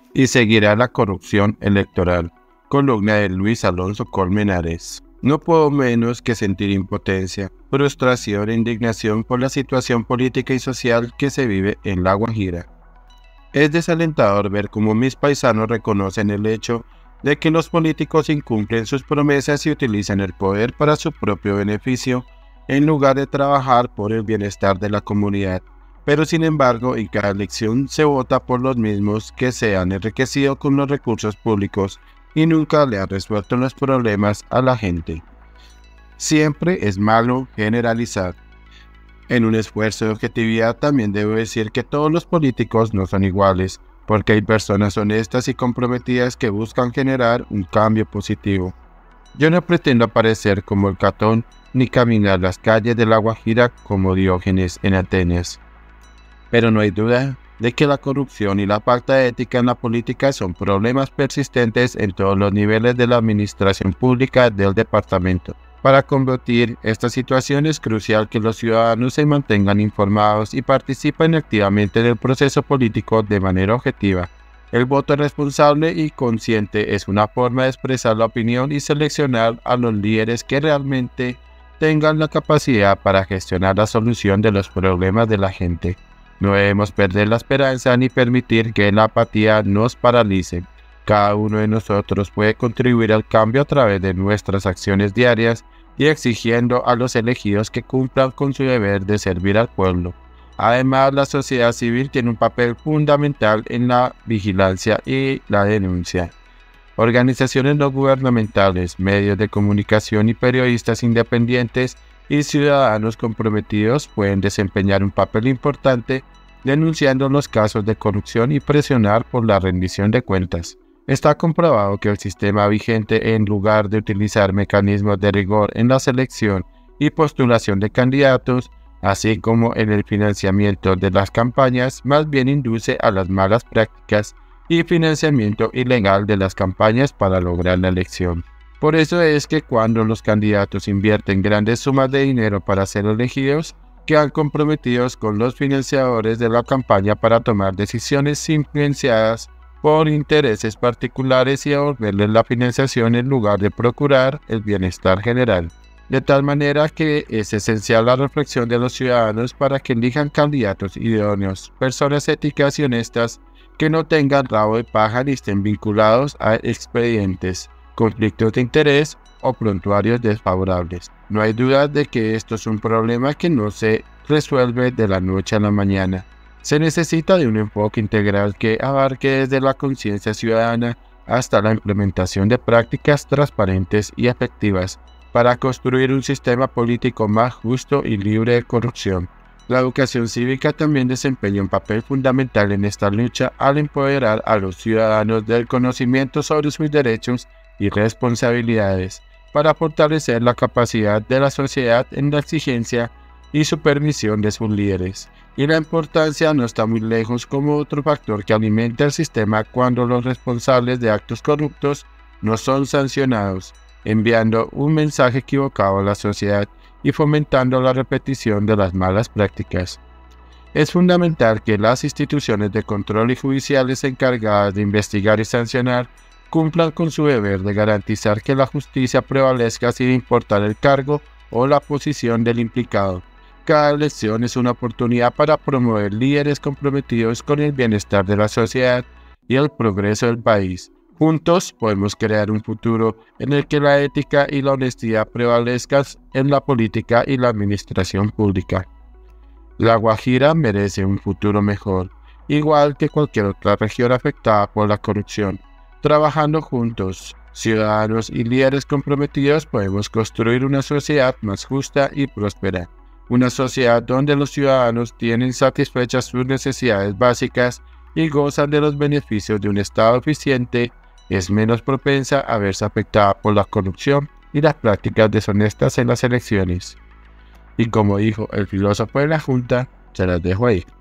y seguirá la corrupción electoral. Columna de Luis Alonso Colmenares. No puedo menos que sentir impotencia, frustración e indignación por la situación política y social que se vive en La Guajira. Es desalentador ver cómo mis paisanos reconocen el hecho de que los políticos incumplen sus promesas y utilizan el poder para su propio beneficio, en lugar de trabajar por el bienestar de la comunidad. Pero sin embargo, en cada elección se vota por los mismos que se han enriquecido con los recursos públicos y nunca le han resuelto los problemas a la gente. Siempre es malo generalizar. En un esfuerzo de objetividad también debo decir que todos los políticos no son iguales, porque hay personas honestas y comprometidas que buscan generar un cambio positivo. Yo no pretendo aparecer como el Catón ni caminar las calles de La Guajira como Diógenes en Atenas. Pero no hay duda de que la corrupción y la falta ética en la política son problemas persistentes en todos los niveles de la administración pública del departamento. Para combatir esta situación es crucial que los ciudadanos se mantengan informados y participen activamente en el proceso político de manera objetiva. El voto responsable y consciente es una forma de expresar la opinión y seleccionar a los líderes que realmente tengan la capacidad para gestionar la solución de los problemas de la gente. No debemos perder la esperanza ni permitir que la apatía nos paralice. Cada uno de nosotros puede contribuir al cambio a través de nuestras acciones diarias y exigiendo a los elegidos que cumplan con su deber de servir al pueblo. Además, la sociedad civil tiene un papel fundamental en la vigilancia y la denuncia. Organizaciones no gubernamentales, medios de comunicación y periodistas independientes y ciudadanos comprometidos pueden desempeñar un papel importante denunciando los casos de corrupción y presionar por la rendición de cuentas. Está comprobado que el sistema vigente, en lugar de utilizar mecanismos de rigor en la selección y postulación de candidatos, así como en el financiamiento de las campañas, más bien induce a las malas prácticas y financiamiento ilegal de las campañas para lograr la elección. Por eso es que cuando los candidatos invierten grandes sumas de dinero para ser elegidos, quedan comprometidos con los financiadores de la campaña para tomar decisiones influenciadas por intereses particulares y devolverles la financiación en lugar de procurar el bienestar general. De tal manera que es esencial la reflexión de los ciudadanos para que elijan candidatos idóneos, personas éticas y honestas que no tengan rabo de paja ni estén vinculados a expedientes, conflictos de interés o prontuarios desfavorables. No hay duda de que esto es un problema que no se resuelve de la noche a la mañana. Se necesita de un enfoque integral que abarque desde la conciencia ciudadana hasta la implementación de prácticas transparentes y efectivas para construir un sistema político más justo y libre de corrupción. La educación cívica también desempeña un papel fundamental en esta lucha al empoderar a los ciudadanos del conocimiento sobre sus derechos y responsabilidades para fortalecer la capacidad de la sociedad en la exigencia y supervisión de sus líderes. Y la importancia no está muy lejos como otro factor que alimenta el sistema cuando los responsables de actos corruptos no son sancionados, enviando un mensaje equivocado a la sociedad y fomentando la repetición de las malas prácticas. Es fundamental que las instituciones de control y judiciales encargadas de investigar y sancionar cumplan con su deber de garantizar que la justicia prevalezca sin importar el cargo o la posición del implicado. Cada elección es una oportunidad para promover líderes comprometidos con el bienestar de la sociedad y el progreso del país. Juntos podemos crear un futuro en el que la ética y la honestidad prevalezcan en la política y la administración pública. La Guajira merece un futuro mejor, igual que cualquier otra región afectada por la corrupción. Trabajando juntos, ciudadanos y líderes comprometidos, podemos construir una sociedad más justa y próspera. Una sociedad donde los ciudadanos tienen satisfechas sus necesidades básicas y gozan de los beneficios de un Estado eficiente, es menos propensa a verse afectada por la corrupción y las prácticas deshonestas en las elecciones. Y como dijo el filósofo de la Junta, se las dejo ahí.